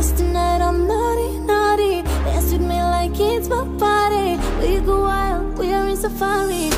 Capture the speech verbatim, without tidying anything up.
Cause tonight I'm naughty, naughty. Dance with me like it's my party. We go wild, we are in safari.